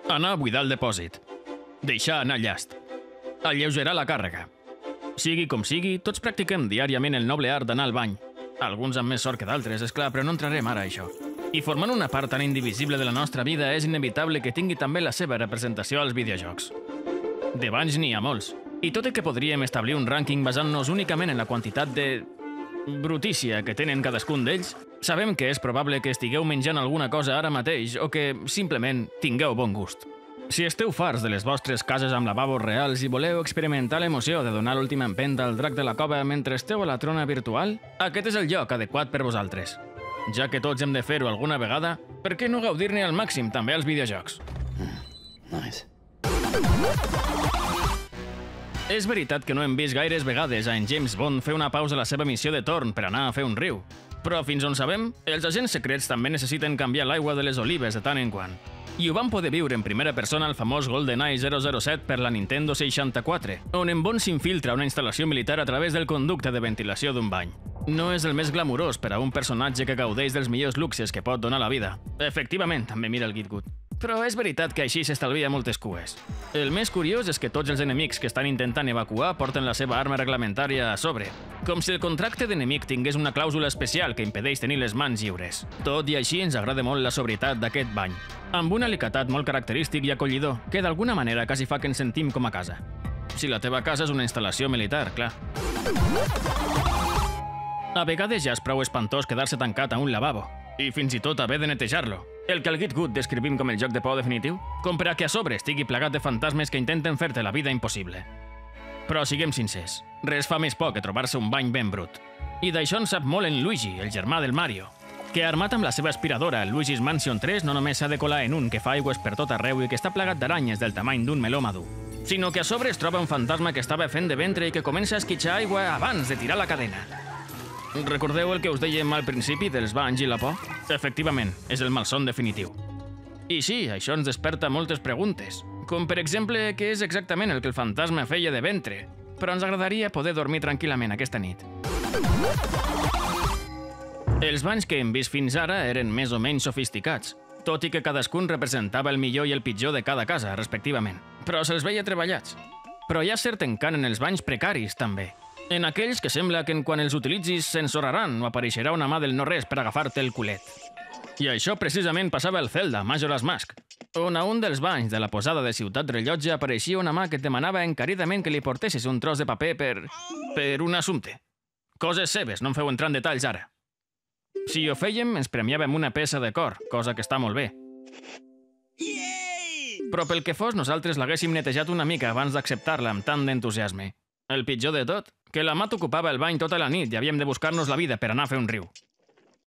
Anar a buidar el depòsit. Deixar anar el llast. Alleugerar la càrrega. Sigui com sigui, tots practiquem diàriament el noble art d'anar al bany. Alguns amb més sort que d'altres, és clar, però no entrarem ara a això. I formant una part tan indivisible de la nostra vida, és inevitable que tingui també la seva representació als videojocs. De banys n'hi ha molts. I tot i que podríem establir un rànquing basant-nos únicament en la quantitat de brutícia que tenen cadascun d'ells, sabem que és probable que estigueu menjant alguna cosa ara mateix o que, simplement, tingueu bon gust. Si esteu farts de les vostres cases amb lavabos reals i voleu experimentar l'emoció de donar l'última empenta al drac de la cova mentre esteu a la trona virtual, aquest és el lloc adequat per vosaltres. Ja que tots hem de fer-ho alguna vegada, per què no gaudir-ne al màxim també als videojocs? Nice. És veritat que no hem vist gaires vegades a en James Bond fer una pausa a la seva missió de torn per anar a fer un riu. Però fins on sabem, els agents secrets també necessiten canviar l'aigua de les olives de tant en quant. I ho vam poder viure en primera persona al famós GoldenEye 007 per la Nintendo 64, on en Bond s'infiltra una instal·lació militar a través del conducte de ventilació d'un bany. No és el més glamurós per a un personatge que gaudeix dels millors luxes que pot donar la vida. Efectivament, també mira el Gitgood. Però és veritat que així s'estalvia moltes cues. El més curiós és que tots els enemics que estan intentant evacuar porten la seva arma reglamentària a sobre, com si el contracte d'enemic tingués una clàusula especial que impedeix tenir les mans lliures. Tot i així ens agrada molt la sobrietat d'aquest bany, amb un alicatat molt característic i acollidor, que d'alguna manera quasi fa que ens sentim com a casa. Si la teva casa és una instal·lació militar, clar. A vegades ja és prou espantós quedar-se tancat a un lavabo, i fins i tot haver de netejar-lo. El que al Gitgood descrivim com el joc de por definitiu, com per a que a sobre estigui plagat de fantasmes que intenten fer-te la vida impossible. Però siguem sincers, res fa més por que trobar-se un bany ben brut. I d'això en sap molt en Luigi, el germà del Mario, que armat amb la seva aspiradora, el Luigi's Mansion 3 no només s'ha de colar en un que fa aigües per tot arreu i que està plagat d'aranyes del tamany d'un meló madur, sinó que a sobre es troba un fantasma que estava fent de ventre i que comença a esquitxar aigua abans de tirar la cadena. Recordeu el que us dèiem al principi dels banys i la por? Efectivament, és el malson definitiu. I sí, això ens desperta moltes preguntes, com per exemple què és exactament el que el fantasma feia de ventre, però ens agradaria poder dormir tranquil·lament aquesta nit. Els banys que hem vist fins ara eren més o menys sofisticats, tot i que cadascun representava el millor i el pitjor de cada casa, respectivament, però se'ls veia treballats. Però hi ha cert encant en els banys precaris, també. En aquells que sembla que quan els utilitzis s'ensorraran o apareixerà una mà del no-res per agafar-te el culet. I això precisament passava al Zelda, Majora's Mask, on a un dels banys de la posada de Ciutat Rellotge apareixia una mà que et demanava encaridament que li portessis un tros de paper per un assumpte. Coses seves, no em feu entrar en detalls ara. Si ho fèiem, ens premiàvem una peça de cor, cosa que està molt bé. Però pel que fos, nosaltres l'haguéssim netejat una mica abans d'acceptar-la amb tant d'entusiasme. El pitjor de tot, que la mà t'ocupava el bany tota la nit i havíem de buscar-nos la vida per anar a fer un riu.